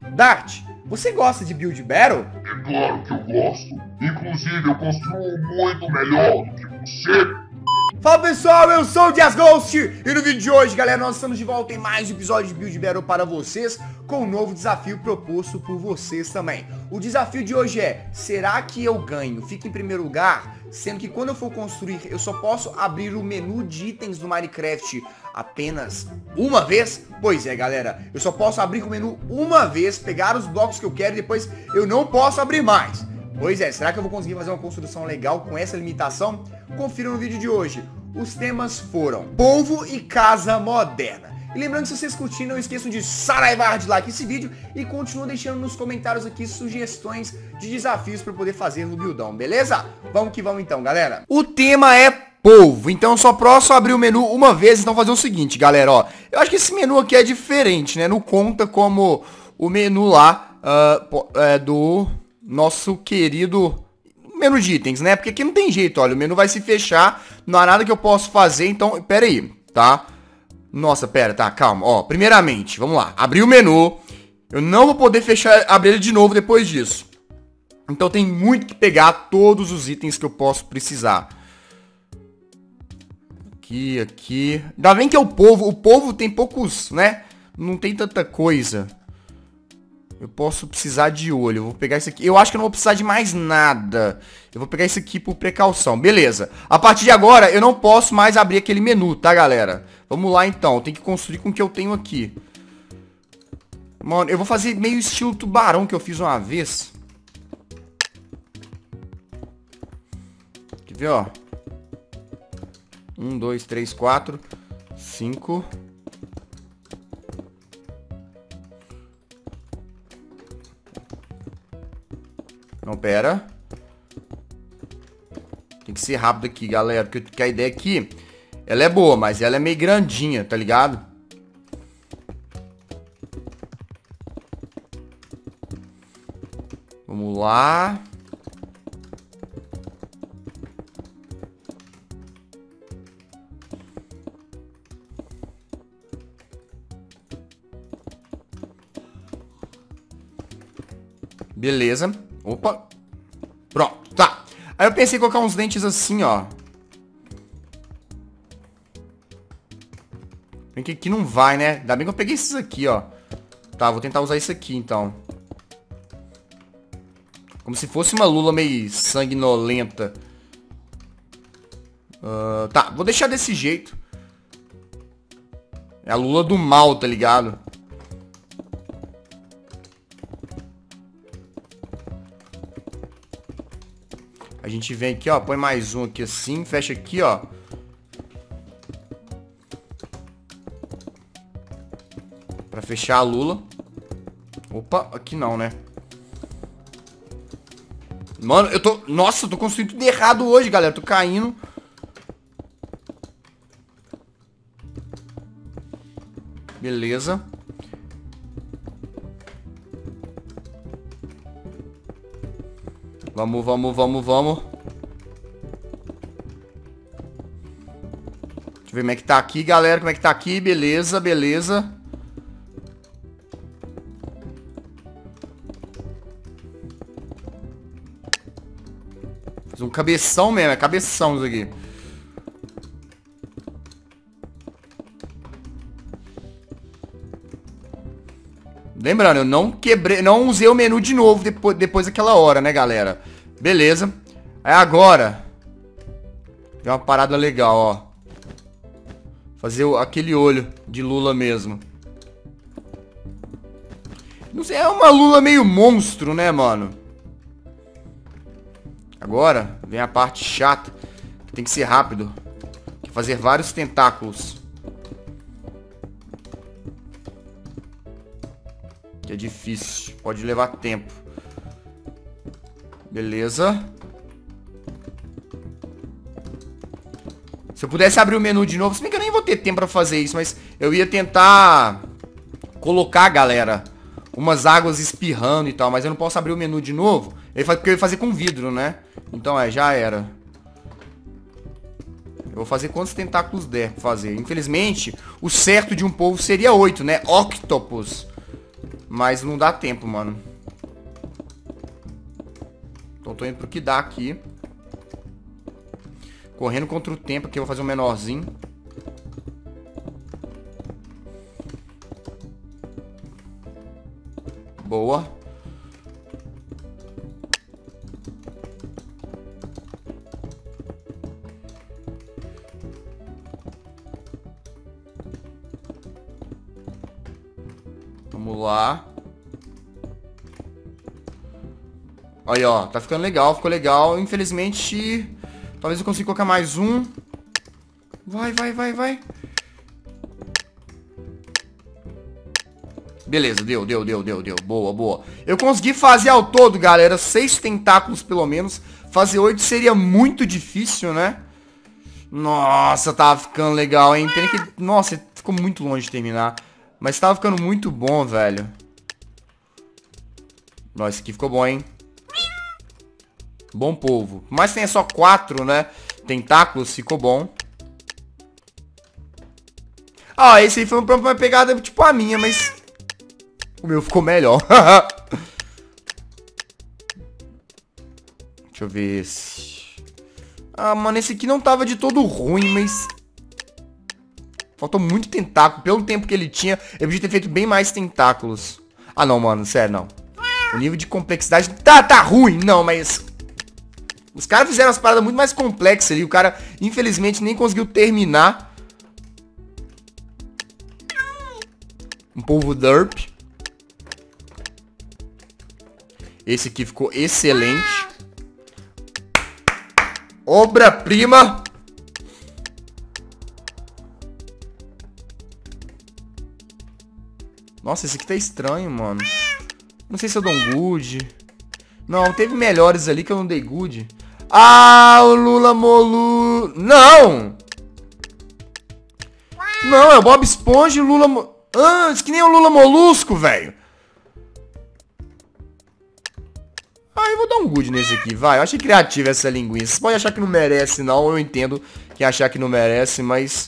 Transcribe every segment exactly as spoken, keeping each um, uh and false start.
Dart, você gosta de Build Battle? É claro que eu gosto. Inclusive, eu construo muito melhor do que você. Fala pessoal, eu sou o Dias Ghost e no vídeo de hoje, galera, nós estamos de volta em mais um episódio de Build Battle para vocês, com um novo desafio proposto por vocês também. O desafio de hoje é, será que eu ganho? Fico em primeiro lugar, sendo que quando eu for construir, eu só posso abrir o menu de itens do Minecraft apenas uma vez? Pois é, galera, eu só posso abrir o menu uma vez, pegar os blocos que eu quero e depois eu não posso abrir mais. Pois é, será que eu vou conseguir fazer uma construção legal com essa limitação? Confira no vídeo de hoje. Os temas foram polvo e casa moderna. E lembrando que se vocês curtiram, não esqueçam de saraivar de like esse vídeo e continuam deixando nos comentários aqui sugestões de desafios para poder fazer no buildão, beleza? Vamos que vamos então, galera. O tema é polvo, então eu só posso abrir o menu uma vez, então fazer o seguinte, galera, ó. Eu acho que esse menu aqui é diferente, né? Não conta como o menu lá uh, é, do nosso querido menu de itens, né? Porque aqui não tem jeito, olha, o menu vai se fechar, não há nada que eu possa fazer, então, pera aí, tá? Nossa, pera, tá, calma, ó, primeiramente, vamos lá, abrir o menu, eu não vou poder fechar, abrir ele de novo depois disso. Então tem muito que pegar todos os itens que eu posso precisar. Aqui, aqui, ainda bem que é o polvo, o polvo tem poucos, né? Não tem tanta coisa. Eu posso precisar de olho. Eu vou pegar isso aqui. Eu acho que eu não vou precisar de mais nada. Eu vou pegar isso aqui por precaução. Beleza. A partir de agora, eu não posso mais abrir aquele menu, tá, galera? Vamos lá, então. Tem que construir com o que eu tenho aqui. Mano, eu vou fazer meio estilo tubarão que eu fiz uma vez. Quer ver, ó? Um, dois, três, quatro, cinco... Não, pera. Tem que ser rápido aqui, galera. Porque a ideia aqui, ela é boa, mas ela é meio grandinha, tá ligado? Vamos lá. Beleza. Opa. Pronto, tá. Aí eu pensei em colocar uns dentes assim, ó. Bem que aqui não vai, né? Ainda bem que eu peguei esses aqui, ó. Tá, vou tentar usar isso aqui, então. Como se fosse uma lula meio sanguinolenta. Uh, tá, vou deixar desse jeito. É a lula do mal, tá ligado? A gente vem aqui, ó, põe mais um aqui assim, fecha aqui, ó. Pra fechar a lula. Opa, aqui não, né? Mano, eu tô... Nossa, eu tô construindo tudo errado hoje, galera. Tô caindo. Beleza. Vamos, vamos, vamos, vamos. Deixa eu ver como é que tá aqui, galera. Como é que tá aqui. Beleza, beleza. Fiz um cabeção mesmo. É cabeção isso aqui. Lembrando, eu não quebrei, não usei o menu de novo depois, depois daquela hora, né, galera? Beleza. Aí agora, tem uma parada legal, ó. Fazer o, aquele olho de lula mesmo. Não sei, é uma lula meio monstro, né, mano? Agora, vem a parte chata. Que tem que ser rápido. Que é fazer vários tentáculos. Que é difícil, pode levar tempo. Beleza. Se eu pudesse abrir o menu de novo, se bem que eu nem vou ter tempo pra fazer isso, mas eu ia tentar colocar, galera, umas águas espirrando e tal, mas eu não posso abrir o menu de novo, porque eu ia fazer com vidro, né? Então, é, já era. Eu vou fazer quantos tentáculos der pra fazer. Infelizmente, o certo de um polvo seria oito, né? Octopus. Mas não dá tempo, mano. Então tô indo pro que dá aqui. Correndo contra o tempo aqui, eu vou fazer um menorzinho. Boa. Vamos lá. Aí, ó. Tá ficando legal, ficou legal. Infelizmente, talvez eu consiga colocar mais um. Vai, vai, vai, vai. Beleza, deu, deu, deu, deu, deu. Boa, boa. Eu consegui fazer ao todo, galera, seis tentáculos pelo menos. Fazer oito seria muito difícil, né? Nossa, tava ficando legal, hein? Pena que... Nossa, ficou muito longe de terminar. Mas tava ficando muito bom, velho. Nossa, esse aqui ficou bom, hein? Bom povo. Mas tem só quatro, né? Tentáculos, ficou bom. Ah, esse aí foi uma pegada tipo a minha, mas... O meu ficou melhor. Deixa eu ver esse... Ah, mano, esse aqui não tava de todo ruim, mas... Faltou muito tentáculo. Pelo tempo que ele tinha, eu podia ter feito bem mais tentáculos. Ah, não, mano, sério, não. O nível de complexidade... Tá, tá ruim, não, mas... Os caras fizeram as paradas muito mais complexas ali. O cara, infelizmente, nem conseguiu terminar. Um polvo derp. Esse aqui ficou excelente. Obra-prima. Nossa, esse aqui tá estranho, mano. Não sei se eu dou um good. Não, teve melhores ali que eu não dei good. Ah, o Lula Molu... Não! Não, é o Bob Esponja e o Lula... Mo... Ah, isso que nem o Lula Molusco, velho. Ah, eu vou dar um good nesse aqui, vai. Eu achei criativa essa linguiça. Você pode achar que não merece, não. Eu entendo que achar que não merece, mas...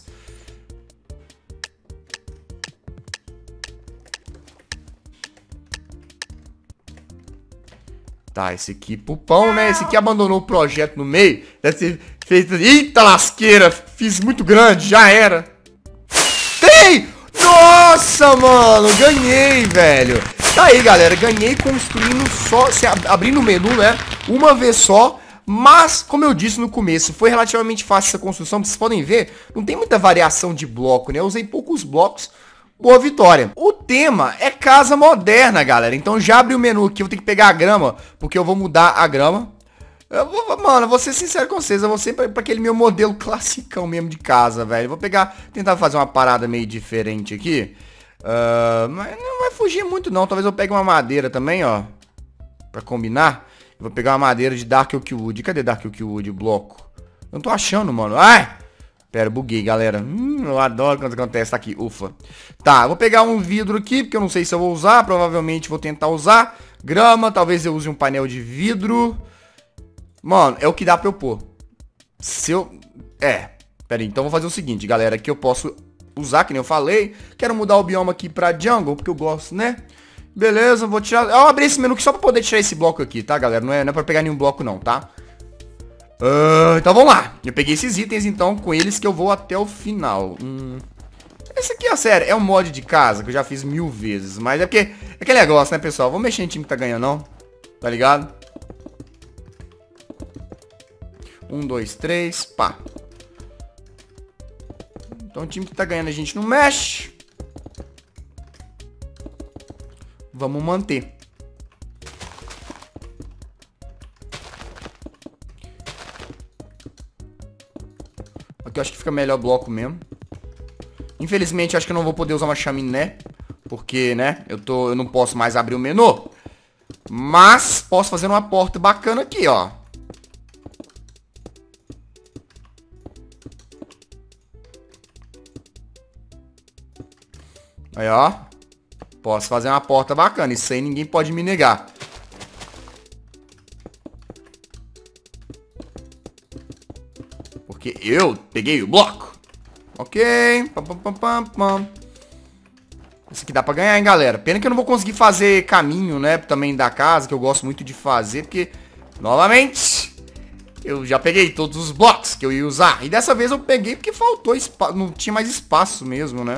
Tá, esse aqui pupão, né? Esse aqui abandonou o projeto no meio. Deve ter feito... Eita lasqueira! Fiz muito grande, já era. Tem! Nossa, mano! Ganhei, velho! Tá aí, galera. Ganhei construindo só... Se abrindo o menu, né? Uma vez só. Mas, como eu disse no começo, foi relativamente fácil essa construção. Vocês podem ver, não tem muita variação de bloco, né? Eu usei poucos blocos. Boa vitória. O tema é casa moderna, galera. Então já abri o menu aqui. Eu vou ter que pegar a grama, porque eu vou mudar a grama. Eu vou, mano, eu vou ser sincero com vocês. Eu vou ser pra, pra aquele meu modelo classicão mesmo de casa, velho. Eu vou pegar, tentar fazer uma parada meio diferente aqui. Uh, mas não vai fugir muito não. Talvez eu pegue uma madeira também, ó. Pra combinar. Eu vou pegar uma madeira de Dark Oakwood. Cadê Dark Oakwood, o bloco? Eu não tô achando, mano. Ai! Pera, buguei, galera. Hum, eu adoro quando acontece. Tá aqui, ufa. Tá, eu vou pegar um vidro aqui, porque eu não sei se eu vou usar. Provavelmente vou tentar usar. Grama, talvez eu use um painel de vidro. Mano, é o que dá pra eu pôr. Se eu... É. Pera aí, então eu vou fazer o seguinte, galera. Aqui eu posso usar, que nem eu falei. Quero mudar o bioma aqui pra jungle, porque eu gosto, né? Beleza, vou tirar... Eu abri esse menu aqui só pra poder tirar esse bloco aqui, tá, galera? Não é, não é pra pegar nenhum bloco, não, tá? Uh, então vamos lá. Eu peguei esses itens, então, com eles que eu vou até o final. Hum. Esse aqui, ó, sério, é um mod de casa que eu já fiz mil vezes. Mas é porque... É aquele negócio, né, pessoal? Vamos mexer em time que tá ganhando, não. Tá ligado? Um, dois, três, pá. Então o time que tá ganhando a gente não mexe. Vamos manter. Aqui eu acho que fica melhor bloco mesmo. Infelizmente, acho que eu não vou poder usar uma chaminé. Porque, né, eu, tô, eu não posso mais abrir o menu. Mas posso fazer uma porta bacana aqui, ó. Aí, ó. Posso fazer uma porta bacana. Isso aí ninguém pode me negar. Porque eu peguei o bloco. Ok. Pam, pam, pam, pam, pam. Isso aqui dá pra ganhar, hein, galera. Pena que eu não vou conseguir fazer caminho, né, também da casa, que eu gosto muito de fazer, porque, novamente, eu já peguei todos os blocos que eu ia usar. E dessa vez eu peguei porque faltou espaço, não tinha mais espaço mesmo, né.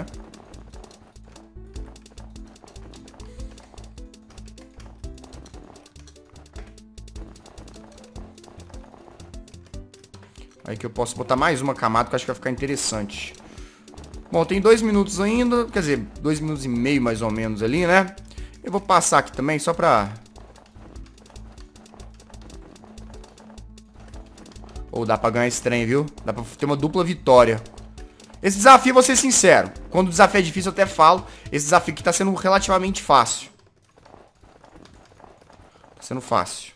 Aí que eu posso botar mais uma camada que eu acho que vai ficar interessante. Bom, tem dois minutos ainda. Quer dizer, dois minutos e meio mais ou menos ali, né? Eu vou passar aqui também só pra... Ou dá pra ganhar esse trem, viu? Dá pra ter uma dupla vitória. Esse desafio, vou ser sincero. Quando o desafio é difícil, eu até falo. Esse desafio aqui tá sendo relativamente fácil. Tá sendo fácil.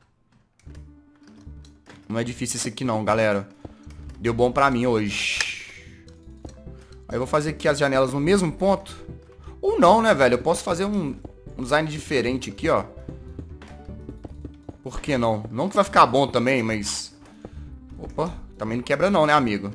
Não é difícil esse aqui não, galera. Deu bom pra mim hoje. Aí eu vou fazer aqui as janelas no mesmo ponto. Ou não, né, velho? Eu posso fazer um, um design diferente aqui, ó. Por que não? Não que vai ficar bom também, mas... Opa, também não quebra não, né, amigo?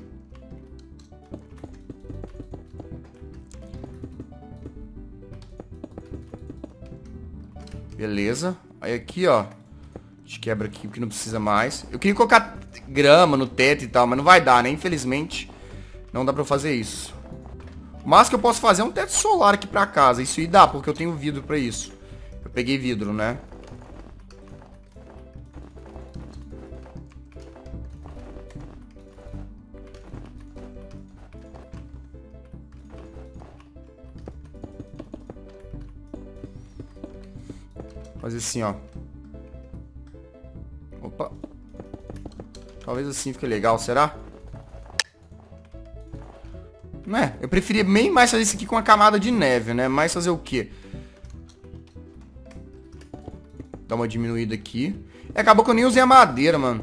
Beleza. Aí aqui, ó. A gente quebra aqui porque não precisa mais. Eu queria colocar grama no teto e tal, mas não vai dar, né? Infelizmente, não dá pra fazer isso. O máximo que eu posso fazer é um teto solar aqui pra casa. Isso aí dá, porque eu tenho vidro pra isso. Eu peguei vidro, né? Fazer assim, ó. Opa. Talvez assim fique legal, será? Não é? Eu preferia bem mais fazer isso aqui com uma camada de neve, né? Mas fazer o quê? Dá uma diminuída aqui. É, acabou que eu nem usei a madeira, mano.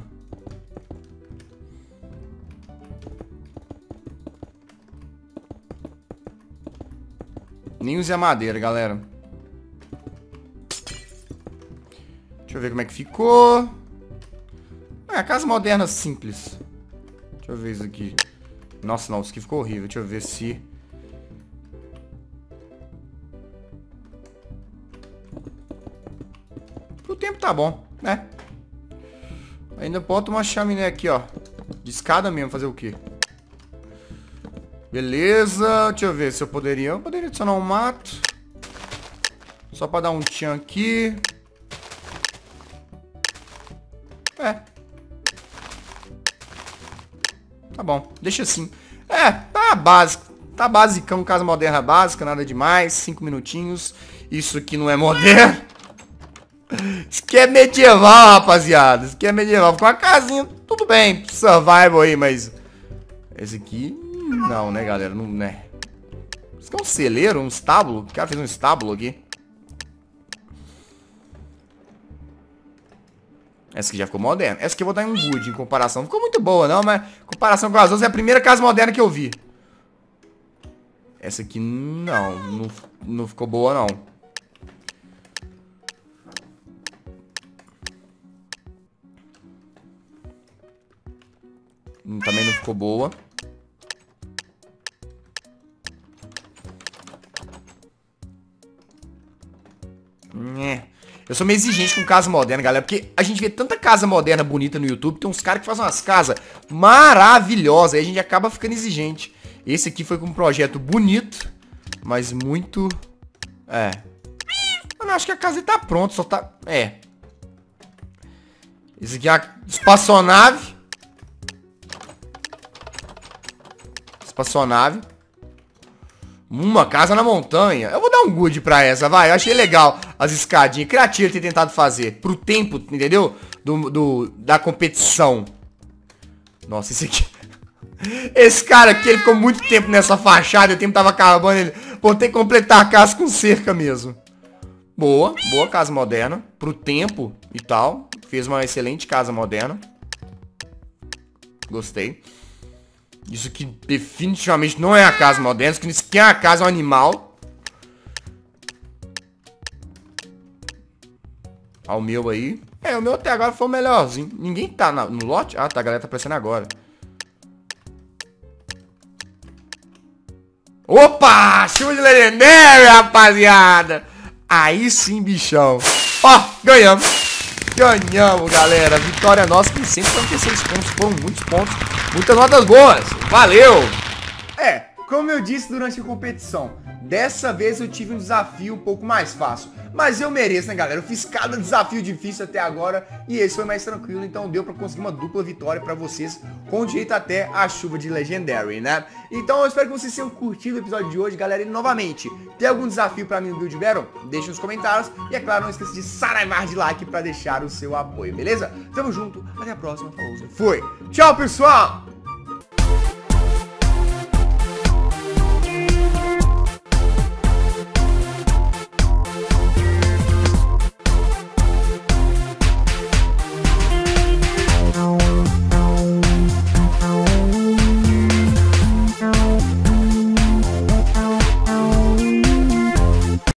Nem usei a madeira, galera. Deixa eu ver como é que ficou. É, casa moderna simples. Deixa eu ver isso aqui. Nossa, não, isso aqui ficou horrível. Deixa eu ver se... Pro tempo tá bom, né? Ainda bota uma chaminé aqui, ó. De escada mesmo, fazer o quê? Beleza. Deixa eu ver se eu poderia... Eu poderia adicionar um mato. Só pra dar um tchan aqui. É. Tá bom, deixa assim. É, tá básico. Tá basicão, casa moderna básica, nada demais. Cinco minutinhos. Isso aqui não é moderno. Isso aqui é medieval, rapaziada. Isso aqui é medieval. Com uma casinha, tudo bem. Survival aí, mas... Esse aqui... Não, né, galera? Não, né? Isso aqui é um celeiro, um estábulo. O cara fez um estábulo aqui. Essa aqui já ficou moderna. Essa aqui eu vou dar um good em comparação. Não ficou muito boa, não, mas... Em comparação com as outras, é a primeira casa moderna que eu vi. Essa aqui, não. Não, não ficou boa, não. Também não ficou boa. É. Eu sou meio exigente com casa moderna, galera. Porque a gente vê tanta casa moderna bonita no YouTube. Tem uns caras que fazem umas casas maravilhosas. Aí a gente acaba ficando exigente. Esse aqui foi com um projeto bonito. Mas muito... É. Eu não acho que a casa tá pronta. Só tá... É. Esse aqui é a espaçonave. Espaçonave. Uma casa na montanha. Eu vou dar um good pra essa, vai. Eu achei legal as escadinhas. Criativo ter tentado fazer. Pro tempo, entendeu? Do, do, da competição. Nossa, esse aqui... Esse cara aqui, ele ficou muito tempo nessa fachada. O tempo tava acabando. Ele... Vou ter que completar a casa com cerca mesmo. Boa, boa casa moderna. Pro tempo e tal. Fez uma excelente casa moderna. Gostei. Isso aqui definitivamente não é a casa moderna. Isso aqui é a casa um animal. Olha o meu aí. É, o meu até agora foi o melhorzinho. Ninguém tá na, no lote? Ah, tá, a galera tá aparecendo agora. Opa, chuva de legendário, rapaziada. Aí sim, bichão. Ó, ganhamos. Ganhamos, galera. Vitória nossa com cento e quarenta e seis pontos. Foram muitos pontos. Muitas notas boas. Valeu. É, como eu disse durante a competição, dessa vez eu tive um desafio um pouco mais fácil. Mas eu mereço, né, galera? Eu fiz cada desafio difícil até agora e esse foi mais tranquilo, então deu pra conseguir uma dupla vitória pra vocês, com direito até a chuva de Legendary, né? Então eu espero que vocês tenham curtido o episódio de hoje, galera. E novamente, tem algum desafio pra mim no Build Battle? Deixe nos comentários. E é claro, não esqueça de saramar de like pra deixar o seu apoio, beleza? Tamo junto, até a próxima, falou, fui! Tchau, pessoal!